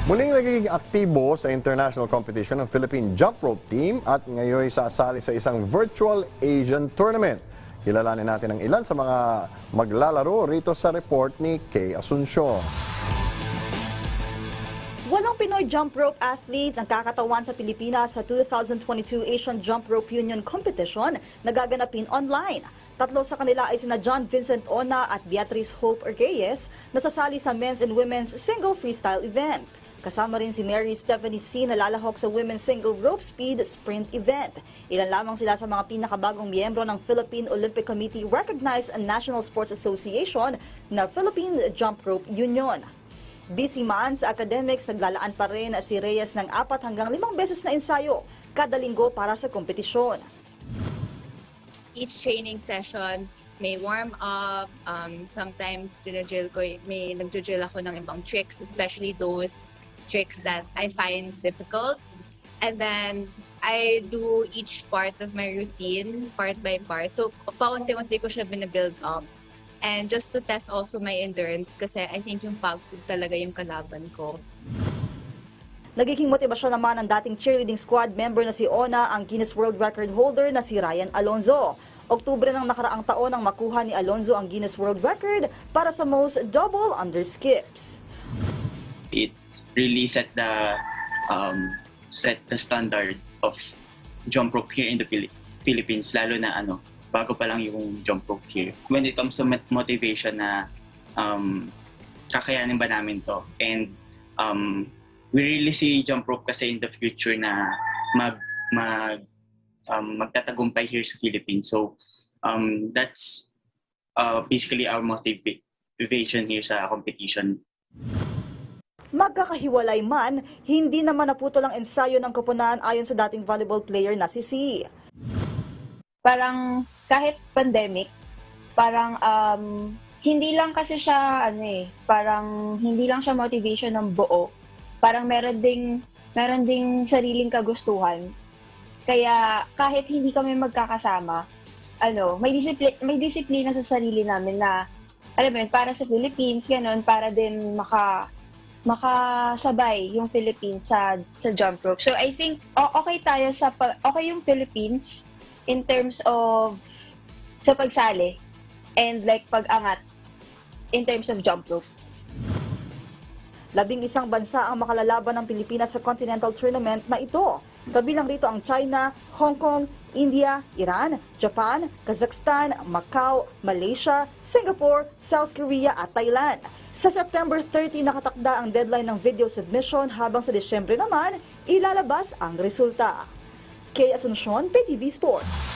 Muling nagiging aktibo sa international competition ng Philippine Jump Rope Team at ngayon sasali sa isang virtual Asian tournament. Kilalanin natin ang ilan sa mga maglalaro rito sa report ni Kay Asuncion. 8 Pinoy jump rope athletes ang kakatawan sa Pilipinas sa 2022 Asian Jump Rope Union Competition na gaganapin online. 3 sa kanila ay sina John Vincent Ona at Beatrice Hope Reyes na sasali sa men's and women's single freestyle event. Kasama rin si Mary Stephanie C. na lalahok sa women's single rope speed sprint event. Ilan lamang sila sa mga pinakabagong miyembro ng Philippine Olympic Committee recognized National Sports Association na Philippine Jump Rope Union. Busy man sa academics, naglalaan pa rin si Reyes ng 4 hanggang 5 beses na ensayo kada linggo para sa kompetisyon. Each training session may warm up, sometimes nag-drill ako ng ibang tricks, especially those tricks that I find difficult. And then I do each part of my routine, part by part. So paunti-unti ko siya binabuild up. And just to test also my endurance kasi I think yung pagod talaga yung kalaban ko. Nagiging motibasyon naman ang dating cheerleading squad member na si Ona ang Guinness World Record holder na si Ryan Alonzo. Oktubre ng nakaraang taon nang makuha ni Alonzo ang Guinness World Record para sa most double under skips. It really set the standard of jump rope here in the Philippines, lalo na bago pa lang yung jump rope here. When it comes to motivation na kakayanin ba namin to, and we really see jump rope kasi in the future na magtatagumpay here sa Philippines. So that's basically our motivation here sa competition. Magkakahiwalay man, hindi naman naputol ang ensayo ng koponan ayon sa dating volleyball player na si C. Parang kahit pandemic, parang hindi lang kasi siya parang hindi lang siya motivation ng buo. Parang meron ding sariling kagustuhan. Kaya kahit hindi kami magkakasama, may disiplina sa sarili namin na alam mo yun, para sa Philippines, ganun, para din makasabay yung Philippines sa jump rope. So I think okay yung Philippines in terms of sa pagsali and pag-angat in terms of jump rope. 11 bansa ang makalalaban ng Pilipinas sa continental tournament na ito. Kabilang rito ang China, Hong Kong, India, Iran, Japan, Kazakhstan, Macau, Malaysia, Singapore, South Korea at Thailand. Sa September 30 nakatakda ang deadline ng video submission habang sa Disyembre naman ilalabas ang resulta. Kay Asuncion, PTV Sports.